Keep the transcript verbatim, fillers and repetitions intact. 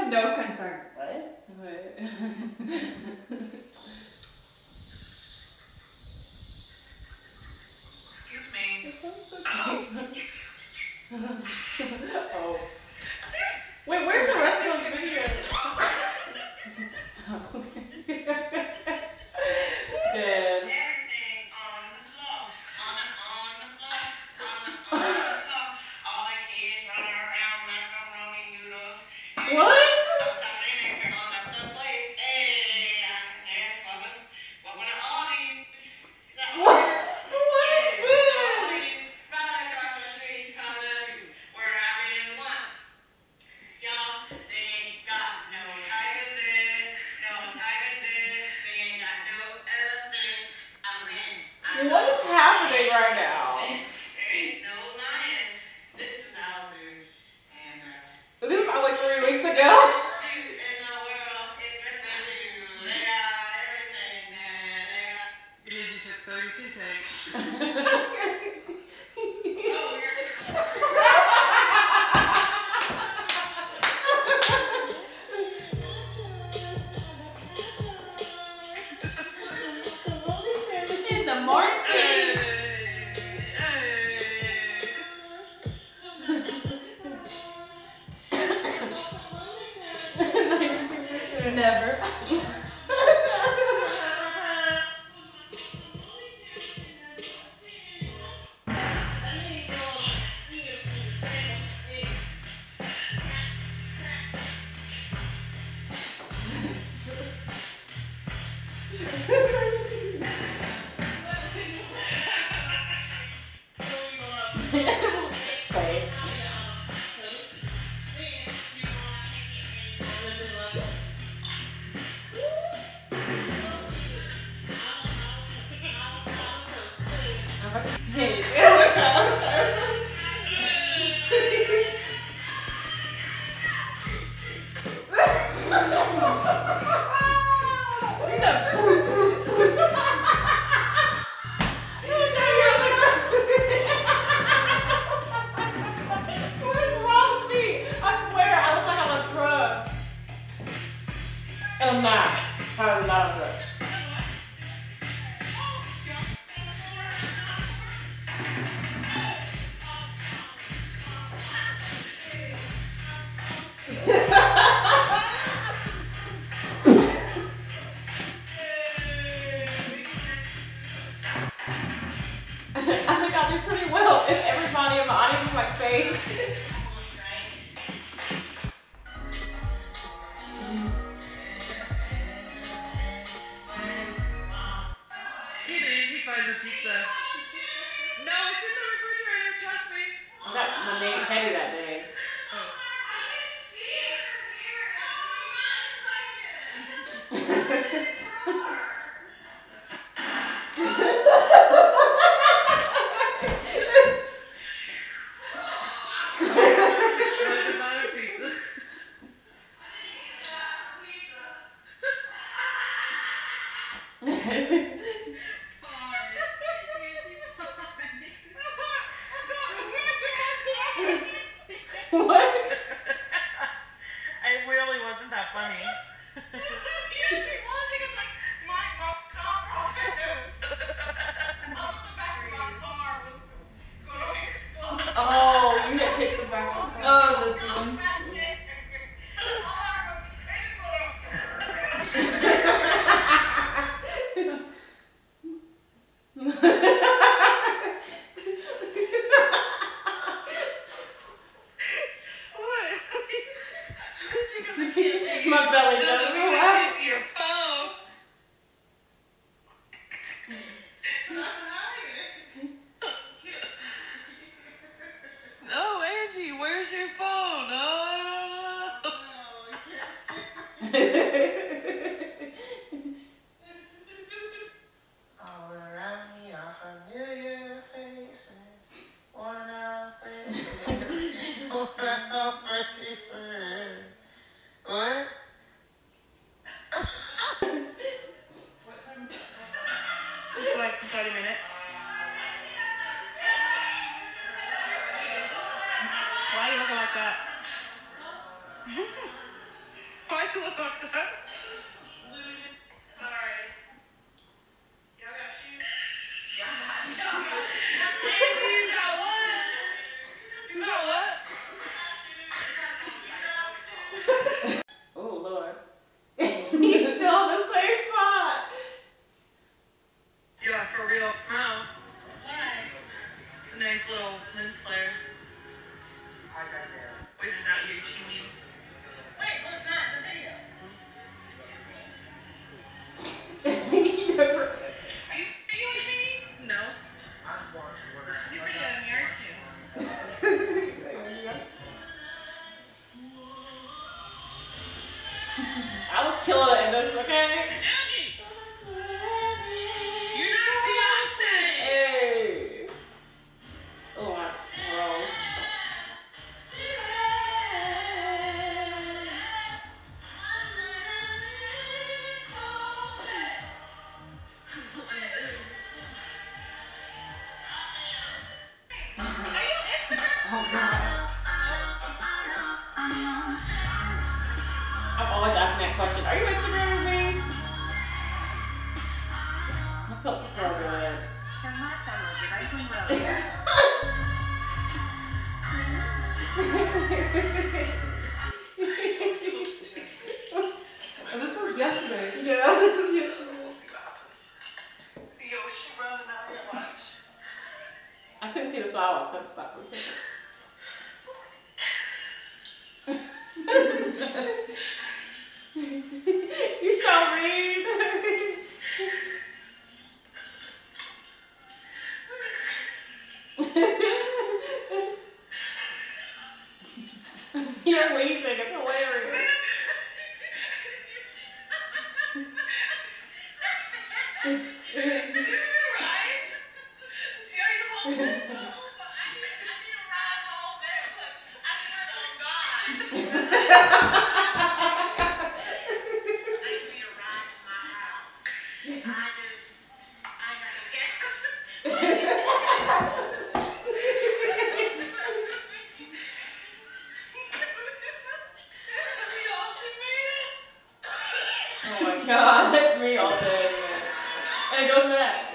have no concern. What? What? Excuse me. That sounds so cute. Oh. Wait, where's the rest of the video? Dead. Everything on the floor. On the, on the floor. On the, on the floor. All the kids run around macaroni noodles. What? Something on the place. Hey, I can dance. Welcome, welcome to all these. What? What is this? Right across the street, come to where I've been once. Y'all, they ain't got no tigers there, no tigers there. They ain't got no elephants. I win. What is happening right now? There ain't no lions. This is our zoo. And uh, This was like three weeks ago. zoo in the world is Christmas zoo. They got everything there. They got. You took thirty-two takes. Oh, you're. In the market. Never. Wait. Hey, what is wrong with me? I swear, I look like I'm on drugs. And I'm not. I was not on drugs. I think I'll do pretty well if everybody in my audience is like fake. Pizza. No, it's in the refrigerator, trust me. I got my name heavy that day. What? It really wasn't that funny. Yes, it was. Because like my car on the back of my car was going to explode. Oh, you had hit the back of the car. Oh, this one. My belly doesn't relax. Your phone. Oh, Angie, where's your phone? Oh, I don't know. All around me are familiar faces, worn out faces, worn out faces. What? What time? It's like thirty minutes. Why are you looking like that? Sorry. Y'all got shoes? You got what? You got what? Oh, Lord. He's still in the same spot. Yeah, for real. Smile. Why? It's a nice little lens flare. Wait, is that you cheating? Wait, so it's not. It's a video. You never. Are you videoing me? No. You videoing me, aren't you? I was killing it in this, okay? Angie! You're not Beyonce! Hey! Oh, my gross. Oh, God. I'm always asking that question. Are you Instagramming me? I felt so good. And this was yesterday. Yeah, this is yesterday. We'll see what happens. Yo, she running out here, watch. I couldn't see the sidewalk, so I had to stop for a second. You so mean. You're wheezing. It's hilarious. Did you get a ride? See how you hold this? But I need, I need a ride home there. Look, I swear to God. I just need a ride to my house. I just, I got no gas. Yo, she made it. Oh my God, me all day. And it goes back.